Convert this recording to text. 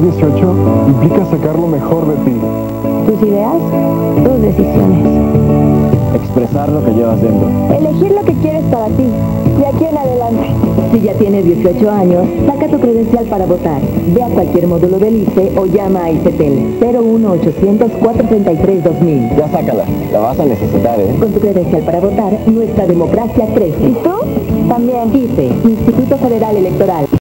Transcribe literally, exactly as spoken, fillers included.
dieciocho implica sacar lo mejor de ti. Tus ideas, tus decisiones. Expresar lo que llevas dentro. Elegir lo que quieres para ti, de aquí en adelante. Si ya tienes dieciocho años, saca tu credencial para votar. Ve a cualquier módulo del I C E o llama a ICETEL cero uno ochocientos, cuatrocientos treinta y tres, dos mil. Ya sácala, la vas a necesitar, ¿eh? Con tu credencial para votar, nuestra democracia crece. ¿Y tú? También. I C E, Instituto Federal Electoral.